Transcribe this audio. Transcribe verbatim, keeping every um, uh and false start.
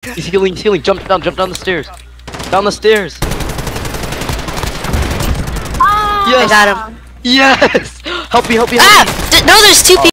He's healing, he's healing. Jump down, jump down the stairs. Down the stairs. Ah! Yes. I got him. Yes. Help me, help me, help me. Ah! No, there's two people.